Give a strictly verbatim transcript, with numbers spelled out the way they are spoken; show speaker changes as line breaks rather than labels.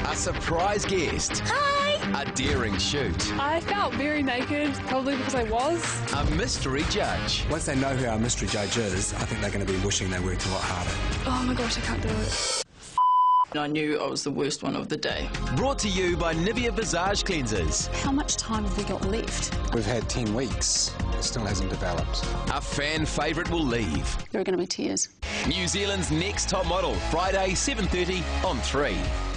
A surprise guest.
Hi!
A daring shoot.
I felt very naked, probably because I was.
A mystery judge.
Once they know who our mystery judge is, I think they're going to be wishing they worked a lot harder.
Oh my gosh, I can't do it.
I knew I was the worst one of the day.
Brought to you by Nivea Visage Cleansers.
How much time have we got left?
We've had ten weeks. It still hasn't developed.
A fan favourite will leave.
There are going to be tears.
New Zealand's Next Top Model, Friday seven thirty on three.